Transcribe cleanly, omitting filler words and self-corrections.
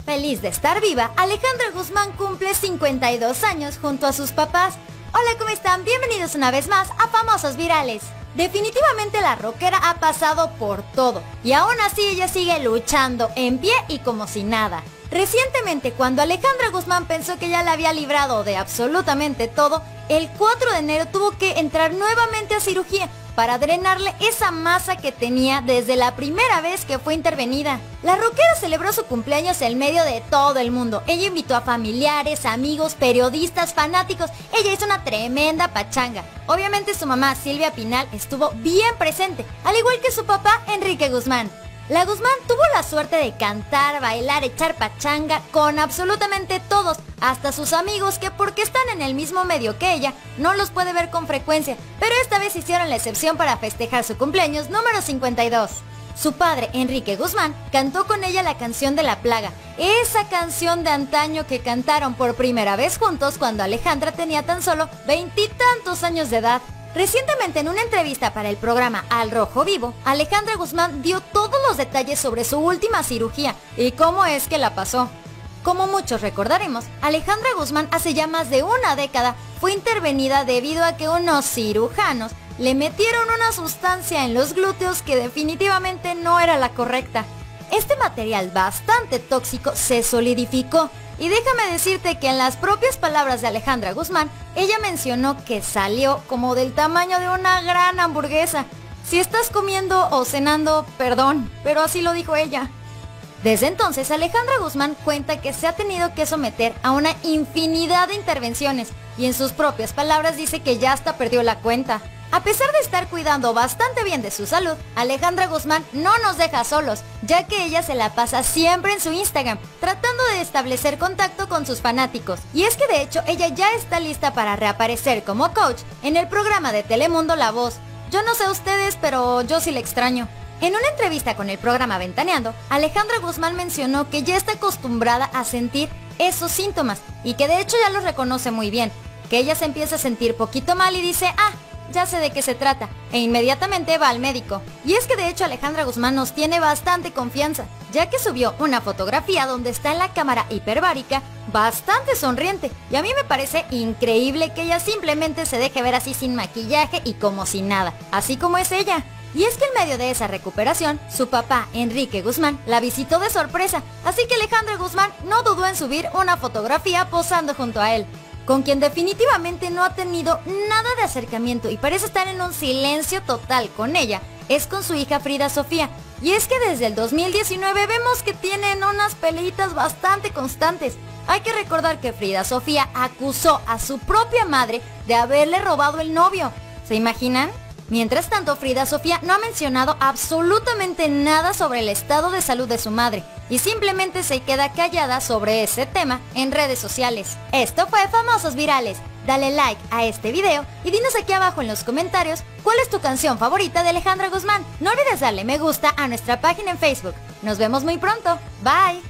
Feliz de estar viva, Alejandra Guzmán cumple 52 años junto a sus papás. Hola, ¿cómo están? Bienvenidos una vez más a Famosos Virales. Definitivamente la rockera ha pasado por todo y aún así ella sigue luchando en pie y como si nada. Recientemente, cuando Alejandra Guzmán pensó que ya la había librado de absolutamente todo, el 4 de enero tuvo que entrar nuevamente a cirugía para drenarle esa masa que tenía desde la primera vez que fue intervenida. La rockera celebró su cumpleaños en medio de todo el mundo. Ella invitó a familiares, amigos, periodistas, fanáticos. Ella hizo una tremenda pachanga. Obviamente su mamá, Silvia Pinal, estuvo bien presente, al igual que su papá, Enrique Guzmán. La Guzmán tuvo la suerte de cantar, bailar, echar pachanga con absolutamente todos, hasta sus amigos que porque están en el mismo medio que ella, no los puede ver con frecuencia, pero esta vez hicieron la excepción para festejar su cumpleaños número 52. Su padre, Enrique Guzmán, cantó con ella la canción de la plaga, esa canción de antaño que cantaron por primera vez juntos cuando Alejandra tenía tan solo 20 y tantos años de edad. Recientemente en una entrevista para el programa Al Rojo Vivo, Alejandra Guzmán dio todos los detalles sobre su última cirugía y cómo es que la pasó. Como muchos recordaremos, Alejandra Guzmán hace ya más de una década fue intervenida debido a que unos cirujanos le metieron una sustancia en los glúteos que definitivamente no era la correcta. Este material bastante tóxico se solidificó. Y déjame decirte que en las propias palabras de Alejandra Guzmán, ella mencionó que salió como del tamaño de una gran hamburguesa. Si estás comiendo o cenando, perdón, pero así lo dijo ella. Desde entonces, Alejandra Guzmán cuenta que se ha tenido que someter a una infinidad de intervenciones y en sus propias palabras dice que ya hasta perdió la cuenta. A pesar de estar cuidando bastante bien de su salud, Alejandra Guzmán no nos deja solos, ya que ella se la pasa siempre en su Instagram, tratando de establecer contacto con sus fanáticos. Y es que de hecho ella ya está lista para reaparecer como coach en el programa de Telemundo La Voz. Yo no sé ustedes, pero yo sí la extraño. En una entrevista con el programa Ventaneando, Alejandra Guzmán mencionó que ya está acostumbrada a sentir esos síntomas y que de hecho ya los reconoce muy bien, que ella se empieza a sentir poquito mal y dice, ya sé de qué se trata, e inmediatamente va al médico. Y es que de hecho Alejandra Guzmán nos tiene bastante confianza, ya que subió una fotografía donde está en la cámara hiperbárica, bastante sonriente, y a mí me parece increíble que ella simplemente se deje ver así sin maquillaje y como si nada, así como es ella. Y es que en medio de esa recuperación, su papá, Enrique Guzmán, la visitó de sorpresa, así que Alejandra Guzmán no dudó en subir una fotografía posando junto a él. Con quien definitivamente no ha tenido nada de acercamiento y parece estar en un silencio total con ella, es con su hija Frida Sofía. Y es que desde el 2019 vemos que tienen unas peleitas bastante constantes. Hay que recordar que Frida Sofía acusó a su propia madre de haberle robado el novio. ¿Se imaginan? Mientras tanto, Frida Sofía no ha mencionado absolutamente nada sobre el estado de salud de su madre y simplemente se queda callada sobre ese tema en redes sociales. Esto fue Famosos Virales. Dale like a este video y dinos aquí abajo en los comentarios cuál es tu canción favorita de Alejandra Guzmán. No olvides darle me gusta a nuestra página en Facebook. Nos vemos muy pronto. Bye.